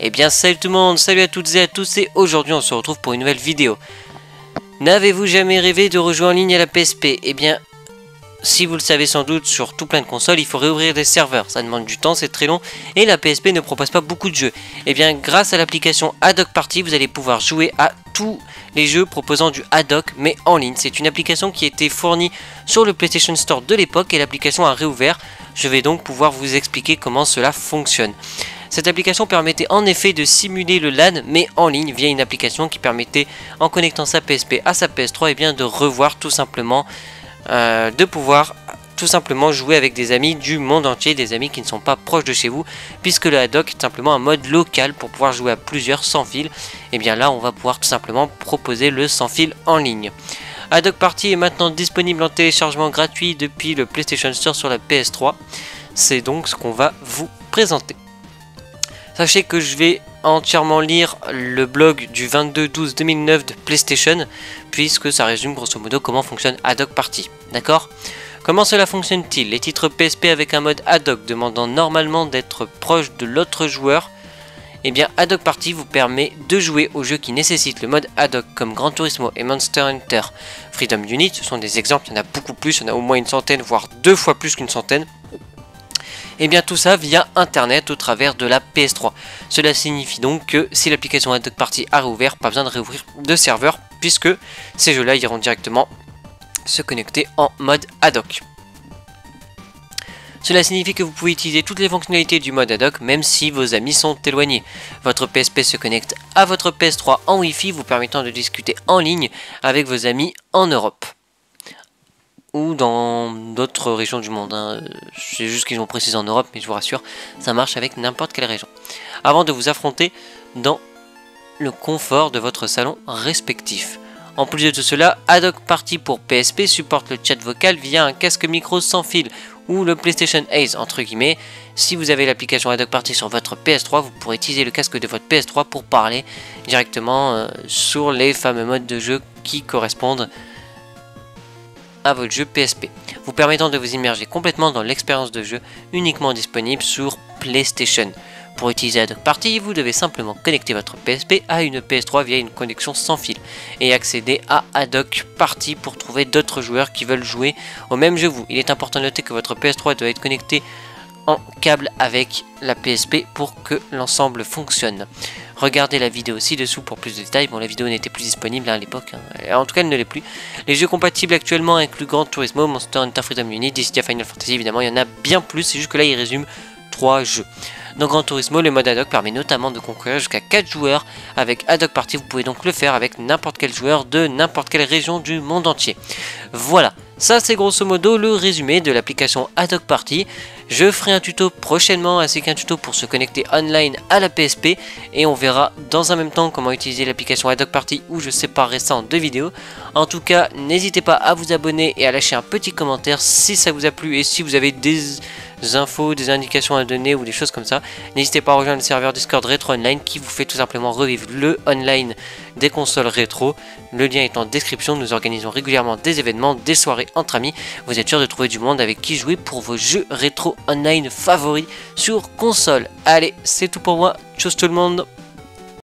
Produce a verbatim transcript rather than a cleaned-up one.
Eh bien salut tout le monde, salut à toutes et à tous et aujourd'hui on se retrouve pour une nouvelle vidéo. N'avez-vous jamais rêvé de rejouer en ligne à la P S P? Eh bien, si vous le savez sans doute, sur tout plein de consoles, il faut réouvrir des serveurs. Ça demande du temps, c'est très long et la P S P ne propose pas beaucoup de jeux. Eh bien, grâce à l'application Haddock Party, vous allez pouvoir jouer à tous les jeux proposant du Haddock mais en ligne. C'est une application qui a été fournie sur le PlayStation Store de l'époque et l'application a réouvert. Je vais donc pouvoir vous expliquer comment cela fonctionne. Cette application permettait en effet de simuler le LAN mais en ligne via une application qui permettait, en connectant sa P S P à sa P S trois, et bien de revoir tout simplement, euh, de pouvoir tout simplement jouer avec des amis du monde entier, des amis qui ne sont pas proches de chez vous, puisque le Haddock est simplement un mode local pour pouvoir jouer à plusieurs sans fil. Et bien là on va pouvoir tout simplement proposer le sans fil en ligne. Haddock Party est maintenant disponible en téléchargement gratuit depuis le PlayStation Store sur la P S trois. C'est donc ce qu'on va vous présenter. Sachez que je vais entièrement lire le blog du vingt-deux douze deux mille neuf de PlayStation, puisque ça résume grosso modo comment fonctionne Haddock Party. D'accord ? Comment cela fonctionne-t-il? Les titres P S P avec un mode Haddock demandant normalement d'être proche de l'autre joueur. Eh bien, Haddock Party vous permet de jouer aux jeux qui nécessitent le mode Haddock, comme Gran Turismo et Monster Hunter Freedom Unit. Ce sont des exemples, il y en a beaucoup plus, il y en a au moins une centaine, voire deux fois plus qu'une centaine. Et bien tout ça via internet au travers de la P S trois. Cela signifie donc que si l'application Haddock Party a réouvert, pas besoin de réouvrir de serveur, puisque ces jeux là iront directement se connecter en mode Haddock. Cela signifie que vous pouvez utiliser toutes les fonctionnalités du mode Haddock même si vos amis sont éloignés. Votre P S P se connecte à votre P S trois en Wi-Fi, vous permettant de discuter en ligne avec vos amis en Europe ou dans d'autres régions du monde, hein. C'est juste qu'ils ont précisé en Europe, mais je vous rassure, ça marche avec n'importe quelle région. Avant de vous affronter dans le confort de votre salon respectif. En plus de tout cela, Haddock Party pour P S P supporte le chat vocal via un casque micro sans fil ou le PlayStation Ace entre guillemets. Si vous avez l'application Haddock Party sur votre P S trois, vous pourrez utiliser le casque de votre P S trois pour parler directement euh, sur les fameux modes de jeu qui correspondent à votre jeu P S P, vous permettant de vous immerger complètement dans l'expérience de jeu uniquement disponible sur PlayStation. Pour utiliser Haddock Party, vous devez simplement connecter votre P S P à une P S trois via une connexion sans fil et accéder à Haddock Party pour trouver d'autres joueurs qui veulent jouer au même jeu que vous. Il est important de noter que votre P S trois doit être connecté en câble avec la P S P pour que l'ensemble fonctionne. Regardez la vidéo ci-dessous pour plus de détails. Bon, la vidéo n'était plus disponible hein, à l'époque, hein. En tout cas elle ne l'est plus. Les jeux compatibles actuellement incluent Gran Turismo, Monster Hunter Freedom Unit, Dissidia Final Fantasy, évidemment il y en a bien plus, c'est juste que là il résume trois jeux. Dans Gran Turismo, le mode Haddock permet notamment de concourir jusqu'à quatre joueurs. Avec Haddock Party, vous pouvez donc le faire avec n'importe quel joueur de n'importe quelle région du monde entier. Voilà, ça c'est grosso modo le résumé de l'application Haddock Party. Je ferai un tuto prochainement ainsi qu'un tuto pour se connecter online à la P S P et on verra dans un même temps comment utiliser l'application Haddock Party où je séparerai ça en deux vidéos. En tout cas, n'hésitez pas à vous abonner et à lâcher un petit commentaire si ça vous a plu et si vous avez des infos, des indications à donner ou des choses comme ça. N'hésitez pas à rejoindre le serveur Discord Retro Online qui vous fait tout simplement revivre le online des consoles rétro. Le lien est en description, nous organisons régulièrement des événements, des soirées entre amis. Vous êtes sûr de trouver du monde avec qui jouer pour vos jeux rétro online favoris sur console. Allez, c'est tout pour moi, tchuss tout le monde.